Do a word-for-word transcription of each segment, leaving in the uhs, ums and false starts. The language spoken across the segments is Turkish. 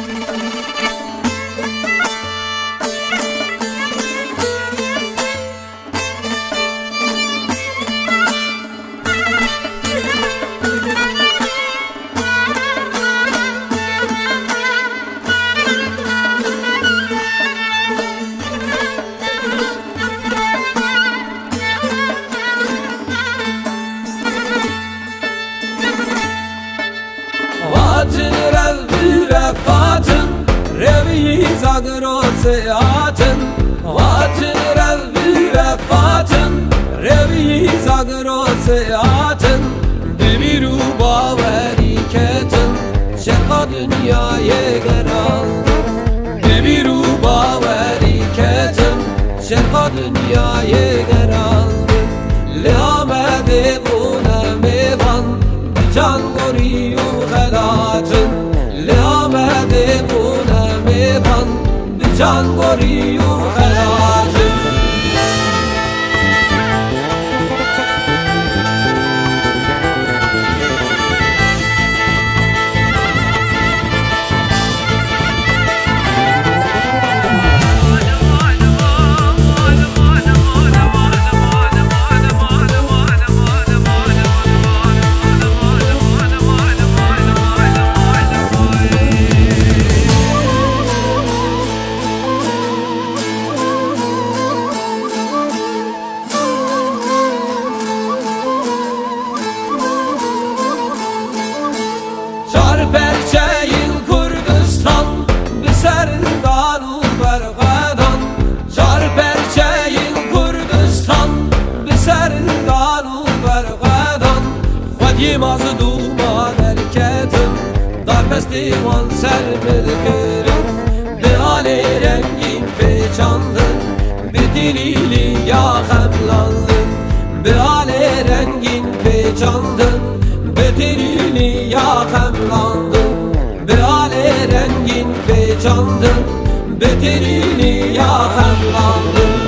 Zagro seyahatin, vatin revbi refatin, revi zagro seyahatin, demiru baveri ketin, şerha dünyaya geral. Demiru baveri ketin, şerha dünyaya geral. Lihamede buna mevan, can goriyu helatin. Lihamede buna mevan, can goriyu helatin. Perçeyin Kurdistan, biserin dalu bergadan. Çar perçeyin Kurdistan, biserin dalu bergadan. Xwedî mazlûman erketin, darpestiwan ser milkirin. Bi alê rengîn pêçandin, bi dilîlî ya xemlandin. Bi alê rengîn pêçandin, bi dilîlî ya xemlandin. Bi alê rengîn pêçandin, bi dilîlî ya xemlandin.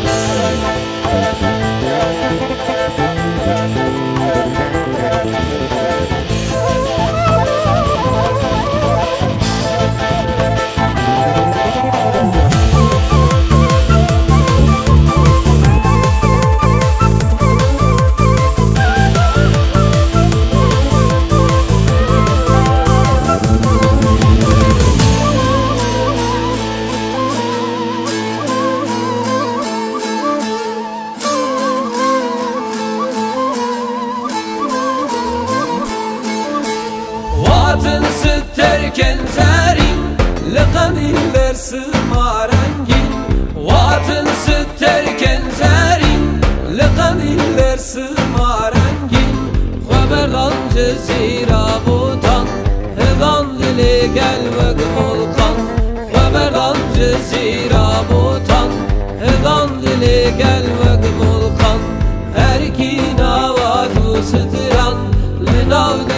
Vatin sterken zerin, liqaniller sımarengin. Vatin sterken zerin, liqaniller sımarengin. Xweberdan cezîra botan, hedan dilê gel vek volkan. Xweberdan cezîra botan, hedan dilê gel vek volkan. Herkî navaz û stran, li nav